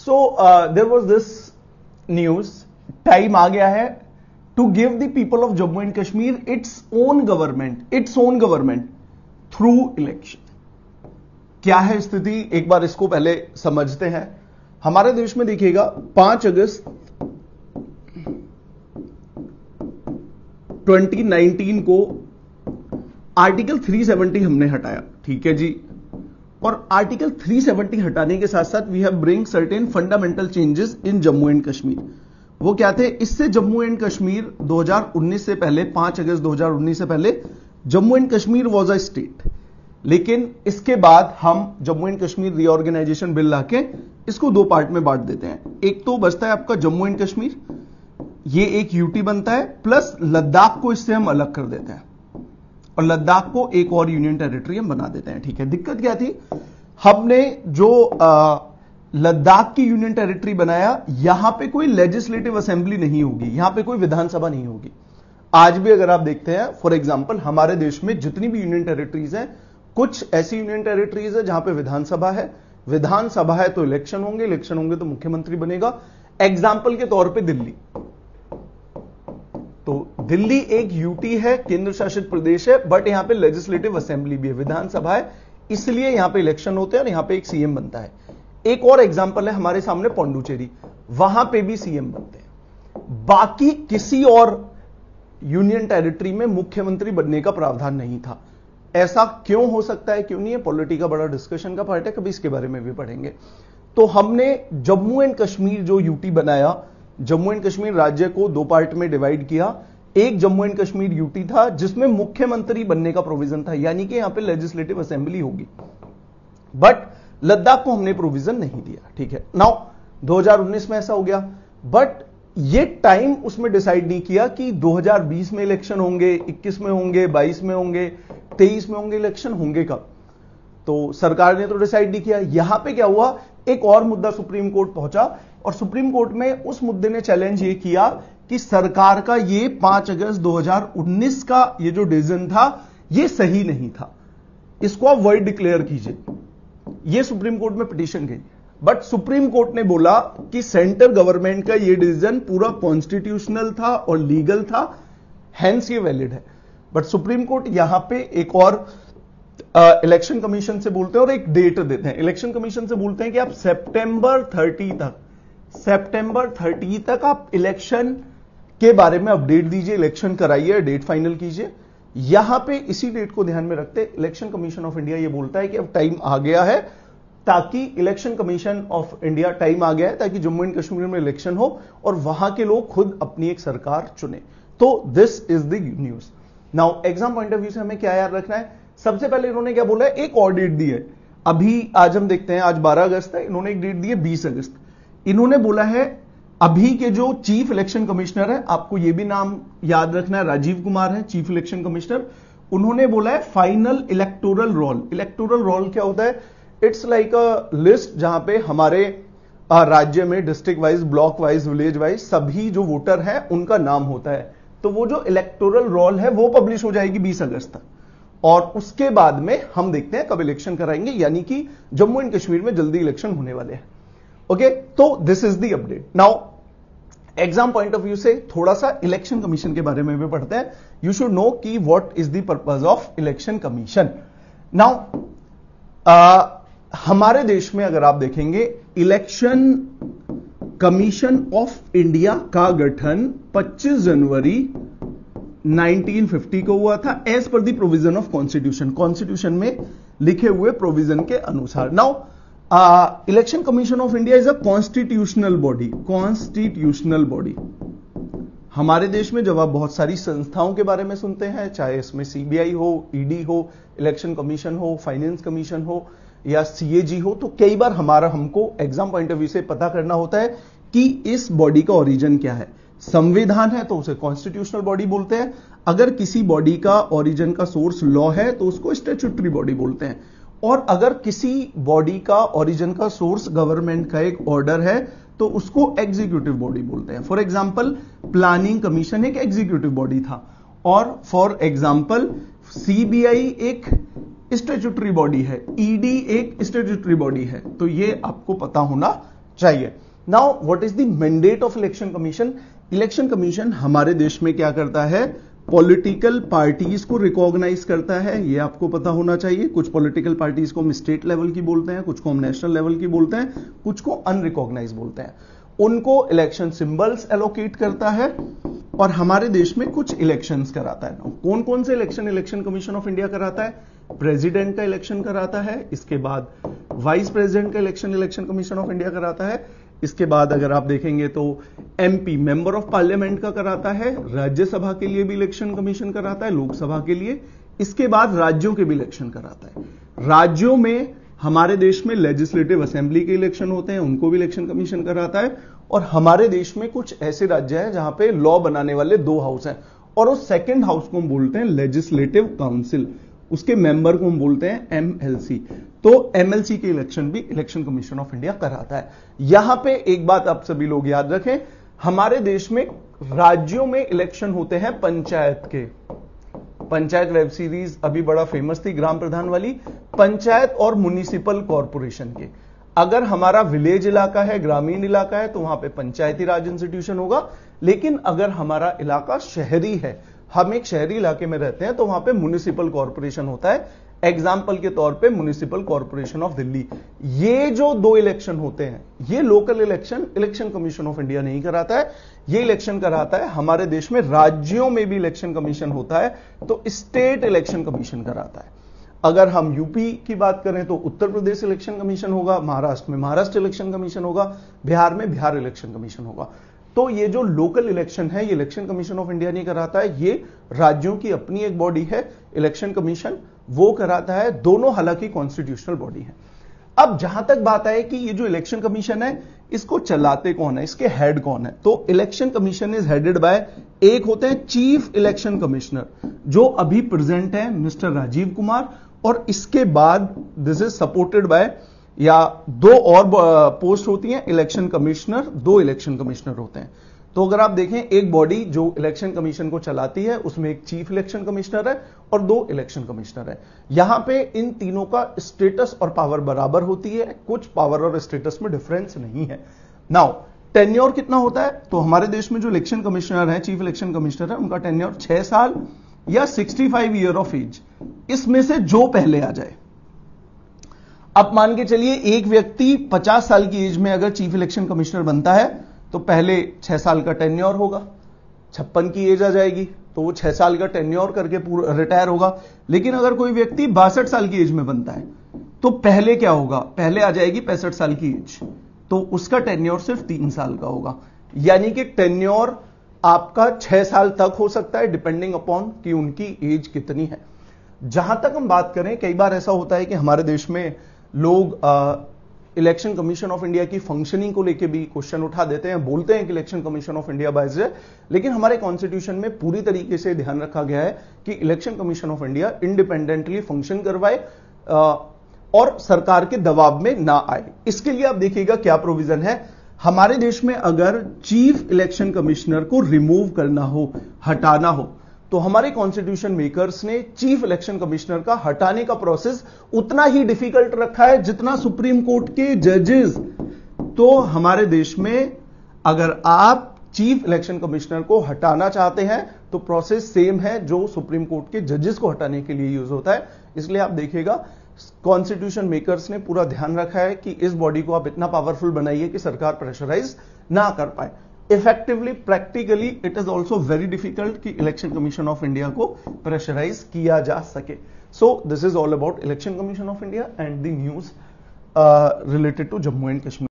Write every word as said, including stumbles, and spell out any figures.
So there was this news, time आ गया है to give the people of Jammu and Kashmir its own government, its own government through election. क्या है स्थिति, एक बार इसको पहले समझते हैं। हमारे देश में देखिएगा पांच अगस्त ट्वेंटी नाइनटीन को आर्टिकल थ्री सेवेंटी हमने हटाया, ठीक है जी। और आर्टिकल थ्री सेवेंटी हटाने के साथ साथ we have bring certain fundamental changes in Jammu and Kashmir. वो क्या थे? इससे जम्मू एंड कश्मीर दो हज़ार उन्नीस से पहले, पांच अगस्त दो हज़ार उन्नीस से पहले Jammu and Kashmir was a state, लेकिन इसके बाद हम Jammu and Kashmir reorganisation bill लाके इसको दो पार्ट में बांट देते हैं। एक तो बचता है आपका जम्मू एंड कश्मीर, ये एक यूटी बनता है, प्लस लद्दाख को इससे हम अलग कर देते हैं और लद्दाख को एक और यूनियन टेरिटरी हम बना देते हैं, ठीक है। दिक्कत क्या थी? हमने जो लद्दाख की यूनियन टेरिटरी बनाया, यहां पे कोई लेजिस्लेटिव असेंबली नहीं होगी, यहां पे कोई विधानसभा नहीं होगी। आज भी अगर आप देखते हैं, फॉर एग्जांपल हमारे देश में जितनी भी यूनियन टेरिटरीज हैं, कुछ ऐसी यूनियन टेरिटरीज है जहां पे विधानसभा है, विधानसभा है तो इलेक्शन होंगे, इलेक्शन होंगे तो मुख्यमंत्री बनेगा। एग्जाम्पल के तौर पर दिल्ली, तो दिल्ली एक यूटी है, केंद्र शासित प्रदेश है, बट यहां पे लेजिस्लेटिव असेंबली भी है, विधानसभा है, इसलिए यहां पे इलेक्शन होते हैं और यहां पे एक सीएम बनता है। एक और एग्जांपल है हमारे सामने पौंडुचेरी, वहां पे भी सीएम बनते हैं। बाकी किसी और यूनियन टेरिटरी में मुख्यमंत्री बनने का प्रावधान नहीं था। ऐसा क्यों हो सकता है, क्यों नहीं है, पॉलिटी का बड़ा डिस्कशन का पार्ट है, कभी इसके बारे में भी पढ़ेंगे। तो हमने जम्मू एंड कश्मीर जो यूटी बनाया, जम्मू एंड कश्मीर राज्य को दो पार्ट में डिवाइड किया। एक जम्मू एंड कश्मीर यूटी था जिसमें मुख्यमंत्री बनने का प्रोविजन था, यानी कि यहां पे लेजिस्लेटिव असेंबली होगी, बट लद्दाख को हमने प्रोविजन नहीं दिया, ठीक है। नाउ दो हज़ार उन्नीस में ऐसा हो गया, बट ये टाइम उसमें डिसाइड नहीं किया कि दो हज़ार बीस में इलेक्शन होंगे, इक्कीस में होंगे, बाईस में होंगे, तेईस में होंगे, इलेक्शन होंगे कब, तो सरकार ने तो डिसाइड नहीं किया। यहां पे क्या हुआ, एक और मुद्दा सुप्रीम कोर्ट पहुंचा और सुप्रीम कोर्ट में उस मुद्दे ने चैलेंज ये किया कि सरकार का ये पांच अगस्त दो हज़ार उन्नीस का ये जो डिसीजन था ये सही नहीं था, इसको आप वॉइड डिक्लेयर कीजिए। ये सुप्रीम कोर्ट में पिटीशन गई, बट सुप्रीम कोर्ट ने बोला कि सेंट्रल गवर्नमेंट का ये डिसीजन पूरा कॉन्स्टिट्यूशनल था और लीगल था, हेंस ये वैलिड है। बट सुप्रीम कोर्ट यहां पे एक और इलेक्शन uh, कमीशन से बोलते हैं और एक डेट देते हैं। इलेक्शन कमीशन से बोलते हैं कि आप सितंबर तीस तक सितंबर तीस तक आप इलेक्शन के बारे में अपडेट दीजिए, इलेक्शन कराइए, डेट फाइनल कीजिए। यहां पे इसी डेट को ध्यान में रखते इलेक्शन कमीशन ऑफ इंडिया ये बोलता है कि अब टाइम आ गया है, ताकि election commission of India time आ गया है ताकि जम्मू एंड कश्मीर में इलेक्शन हो और वहां के लोग खुद अपनी एक सरकार चुने। तो this is the news. Now exam point of view से हमें क्या याद रखना है? सबसे पहले इन्होंने क्या बोला है, एक और डेट दी है। अभी आज हम देखते हैं, आज बारह अगस्त है, इन्होंने एक डेट दी है बीस अगस्त। इन्होंने बोला है अभी के जो चीफ इलेक्शन कमिश्नर है, आपको यह भी नाम याद रखना है, राजीव कुमार है चीफ इलेक्शन कमिश्नर। उन्होंने बोला है final electoral roll. Electoral roll क्या होता है? इट्स लाइक अ लिस्ट जहां पे हमारे राज्य में district wise, block wise, village wise सभी जो वोटर हैं उनका नाम होता है। तो वो जो इलेक्टोरल रोल है वो पब्लिश हो जाएगी बीस अगस्त तक, और उसके बाद में हम देखते हैं कब इलेक्शन कराएंगे, यानी कि जम्मू एंड कश्मीर में जल्दी इलेक्शन होने वाले हैं। ओके, तो this is the update. Now exam point of view से थोड़ा सा इलेक्शन कमीशन के बारे में भी पढ़ते हैं। यू शुड नो कि what is the purpose of election commission. Now हमारे देश में अगर आप देखेंगे, इलेक्शन कमीशन ऑफ इंडिया का गठन पच्चीस जनवरी उन्नीस सौ पचास को हुआ था, as per the provision of constitution. Constitution में लिखे हुए प्रोविजन के अनुसार। Now election commission of India is a constitutional body. Constitutional body हमारे देश में जब आप बहुत सारी संस्थाओं के बारे में सुनते हैं, चाहे इसमें सीबीआई हो, ईडी हो, इलेक्शन कमीशन हो, फाइनेंस कमीशन हो या सीएजी हो, तो कई बार हमारा हमको एग्जाम पॉइंट ऑफ व्यू से पता करना होता है कि इस बॉडी का ओरिजिन क्या है। संविधान है तो उसे कॉन्स्टिट्यूशनल बॉडी बोलते हैं। अगर किसी बॉडी का ओरिजिन का सोर्स लॉ है तो उसको स्टैट्यूटरी बॉडी बोलते हैं। और अगर किसी बॉडी का ओरिजिन का सोर्स गवर्नमेंट का एक ऑर्डर है तो उसको एग्जीक्यूटिव बॉडी बोलते हैं। फॉर एग्जांपल प्लानिंग कमीशन एक एग्जीक्यूटिव बॉडी था, और फॉर एग्जांपल सीबीआई एक स्टैट्यूटरी बॉडी है, ईडी एक स्टैट्यूटरी बॉडी है। तो ये आपको पता होना चाहिए। Now what is the mandate of election commission? Election commission हमारे देश में क्या करता है? पॉलिटिकल पार्टीज को रिकॉग्नाइज करता है, ये आपको पता होना चाहिए। कुछ पॉलिटिकल पार्टीज को हम स्टेट लेवल की बोलते हैं, कुछ को हम नेशनल लेवल की बोलते हैं, कुछ को अनरिकॉग्नाइज बोलते हैं। उनको इलेक्शन सिंबल्स एलोकेट करता है और हमारे देश में कुछ इलेक्शंस कराता है। कौन कौन से election election commission of India कराता है? प्रेसिडेंट का इलेक्शन कराता है, इसके बाद वाइस प्रेसिडेंट का election election commission of India कराता है, इसके बाद अगर आप देखेंगे तो एमपी मेंबर ऑफ पार्लियामेंट का कराता है, राज्यसभा के लिए भी इलेक्शन कमीशन कराता है, लोकसभा के लिए, इसके बाद राज्यों के भी इलेक्शन कराता है। राज्यों में हमारे देश में लेजिस्लेटिव असेंबली के इलेक्शन होते हैं, उनको भी इलेक्शन कमीशन कराता है। और हमारे देश में कुछ ऐसे राज्य हैं जहां पे लॉ बनाने वाले दो हाउस हैं और उस सेकेंड हाउस को हम बोलते हैं लेजिस्लेटिव काउंसिल, उसके मेंबर को हम बोलते हैं एमएलसी। तो एमएलसी के इलेक्शन भी इलेक्शन कमीशन ऑफ इंडिया कराता है। यहां पे एक बात आप सभी लोग याद रखें, हमारे देश में राज्यों में इलेक्शन होते हैं पंचायत के। पंचायत वेब सीरीज अभी बड़ा फेमस थी, ग्राम प्रधान वाली, पंचायत और म्युनिसिपल कॉर्पोरेशन के। अगर हमारा विलेज इलाका है, ग्रामीण इलाका है, तो वहां पे पंचायती राज इंस्टीट्यूशन होगा। लेकिन अगर हमारा इलाका शहरी है, हम एक शहरी इलाके में रहते हैं, तो वहां पे म्युनिसिपल कॉर्पोरेशन होता है। एग्जाम्पल के तौर पे म्युनिसिपल कॉर्पोरेशन ऑफ दिल्ली। ये जो दो इलेक्शन होते हैं, ये local election election commission of India नहीं कराता है, ये इलेक्शन कराता है हमारे देश में राज्यों में भी इलेक्शन कमीशन होता है, तो स्टेट इलेक्शन कमीशन कराता है। अगर हम यूपी की बात करें तो उत्तर प्रदेश इलेक्शन कमीशन होगा, महाराष्ट्र में महाराष्ट्र इलेक्शन कमीशन होगा, बिहार में बिहार इलेक्शन कमीशन होगा। तो ये जो लोकल इलेक्शन है, ये इलेक्शन कमीशन ऑफ इंडिया नहीं कराता है, ये राज्यों की अपनी एक बॉडी है इलेक्शन कमीशन, वो कराता है। दोनों हालांकि कॉन्स्टिट्यूशनल बॉडी है। अब जहां तक बात है कि ये जो इलेक्शन कमीशन है, इसको चलाते कौन है, इसके हेड कौन है, तो election commission is headed by, एक होते हैं चीफ इलेक्शन कमिश्नर, जो अभी प्रेजेंट है मिस्टर राजीव कुमार, और इसके बाद दिस इज सपोर्टेड बाय, या दो और पोस्ट होती हैं इलेक्शन कमिश्नर, दो इलेक्शन कमिश्नर होते हैं। तो अगर आप देखें, एक बॉडी जो इलेक्शन कमीशन को चलाती है, उसमें एक चीफ इलेक्शन कमिश्नर है और दो इलेक्शन कमिश्नर है। यहां पे इन तीनों का स्टेटस और पावर बराबर होती है, कुछ पावर और स्टेटस में डिफरेंस नहीं है। नाउ टेन्योर कितना होता है, तो हमारे देश में जो इलेक्शन कमिश्नर है, चीफ इलेक्शन कमिश्नर है, उनका टेन्योर छह साल या sixty five year of age, इसमें से जो पहले आ जाए। अब मान के चलिए एक व्यक्ति पचास साल की एज में अगर चीफ इलेक्शन कमिश्नर बनता है, तो पहले छह साल का टेन्योर होगा, छप्पन की एज आ जाएगी तो वो छह साल का टेन्योर करके पूरा रिटायर होगा। लेकिन अगर कोई व्यक्ति बासठ साल की एज में बनता है, तो पहले क्या होगा, पहले आ जाएगी पैंसठ साल की एज, तो उसका टेन्योर सिर्फ तीन साल का होगा। यानी कि टेन्योर आपका छह साल तक हो सकता है, डिपेंडिंग अपॉन कि उनकी एज कितनी है। जहां तक हम बात करें, कई बार ऐसा होता है कि हमारे देश में लोग इलेक्शन कमीशन ऑफ इंडिया की फंक्शनिंग को लेकर भी क्वेश्चन उठा देते हैं, बोलते हैं कि election commission of India biased है, लेकिन हमारे कॉन्स्टिट्यूशन में पूरी तरीके से ध्यान रखा गया है कि election commission of India independently function करवाए और सरकार के दबाव में ना आए। इसके लिए आप देखिएगा क्या प्रोविजन है। हमारे देश में अगर चीफ इलेक्शन कमिश्नर को रिमूव करना हो, हटाना हो, तो हमारे कॉन्स्टिट्यूशन मेकर्स ने चीफ इलेक्शन कमिश्नर का हटाने का प्रोसेस उतना ही डिफिकल्ट रखा है जितना सुप्रीम कोर्ट के जजेस। तो हमारे देश में अगर आप चीफ इलेक्शन कमिश्नर को हटाना चाहते हैं, तो प्रोसेस सेम है जो सुप्रीम कोर्ट के जजेस को हटाने के लिए यूज होता है। इसलिए आप देखिएगा कॉन्स्टिट्यूशन मेकर्स ने पूरा ध्यान रखा है कि इस बॉडी को आप इतना पावरफुल बनाइए कि सरकार प्रेशराइज ना कर पाए। Effectively, practically it is also very difficult कि इलेक्शन कमीशन ऑफ इंडिया को प्रेशराइज किया जा सके। So this is all about election commission of India and the news related to Jammu and Kashmir.